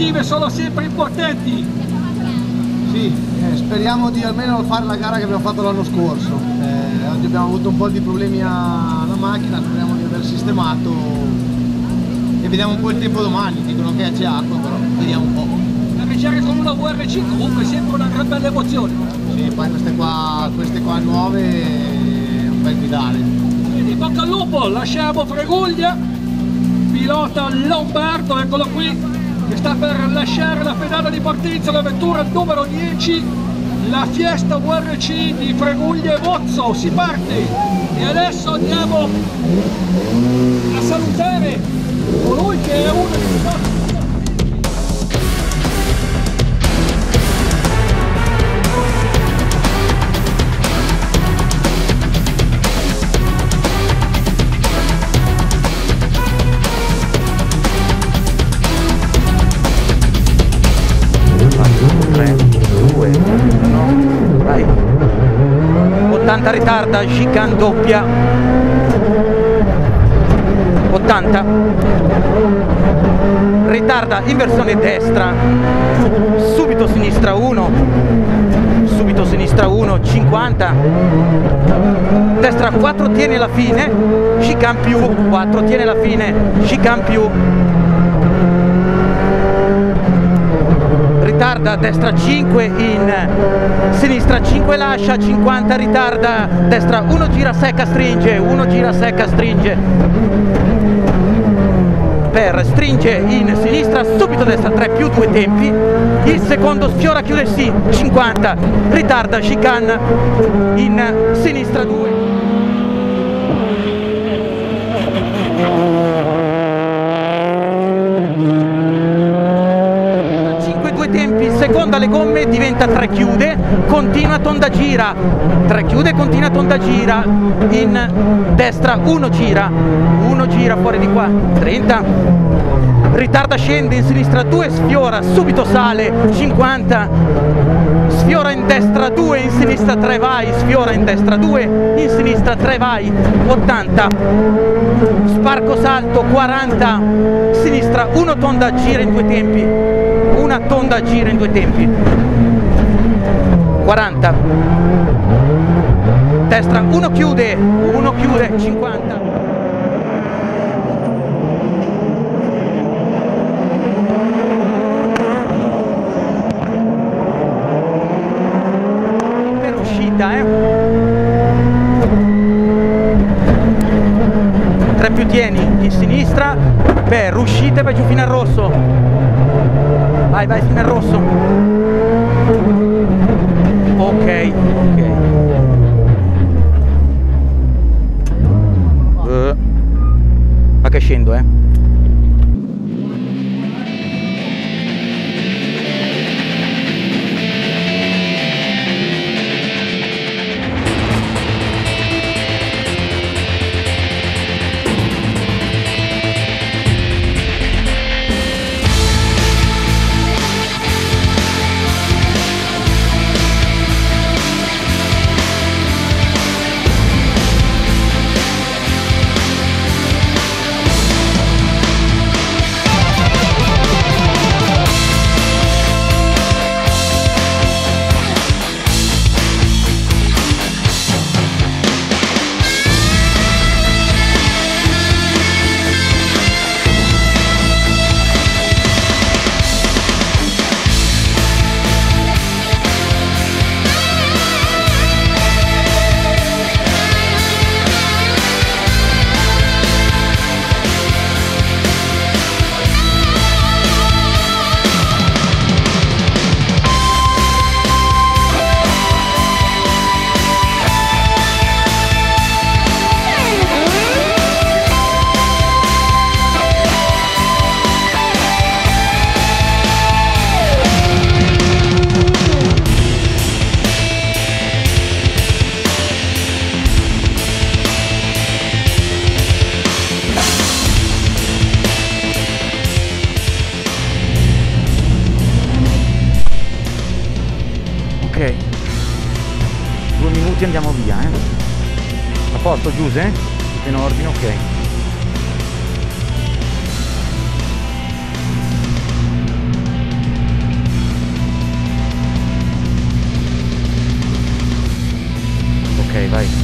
positive sono sempre importanti. Sì, speriamo di almeno fare la gara che abbiamo fatto l'anno scorso. Oggi abbiamo avuto un po' di problemi alla macchina, speriamo di aver sistemato e vediamo un po' il tempo domani. Dicono che c'è acqua, però vediamo un po'. Gareggiare con una VRC comunque è sempre una gran bella emozione. Sì, poi queste qua nuove è un bel guidare. Quindi bocca al lupo, lasciamo Freguglia, pilota Lombardo, eccolo qui, che sta per lasciare la pedana di partenza, la vettura numero 10, la Fiesta VRC di Freguglia e Bozzo, si parte! E adesso andiamo a salutare colui che è uno dei nostri. Vai. 80 ritarda, chicane doppia. 80 ritarda, inversione destra, subito sinistra 1, subito sinistra 1, 50, destra 4 tiene la fine, chicane più, 4 tiene la fine, chicane più, ritarda, destra 5, in sinistra 5 lascia, 50 ritarda, destra 1 gira secca stringe, 1 gira secca stringe, per stringe in sinistra, subito destra 3 più 2 tempi, il secondo sfiora chiude sì, 50, ritarda chicane in sinistra 2. Seconda le gomme, diventa 3 chiude, continua tonda gira, 3 chiude, continua tonda gira, in destra 1 gira fuori di qua, 30, ritarda scende, in sinistra 2 sfiora, subito sale, 50, sfiora in destra 2, in sinistra 3 vai, sfiora in destra 2, in sinistra 3 vai, 80, sparco salto, 40, sinistra 1 tonda gira in 2 tempi, una tonda gira in 2 tempi, 40, destra 1 chiude, 50, per uscita 3 più tieni in sinistra, per uscita e vai giù fino al rosso. Vai fino al rosso. Ok. Ma che scendo, Ok, 2 minuti andiamo via, a posto Giuse? Tutto in ordine, ok. vai.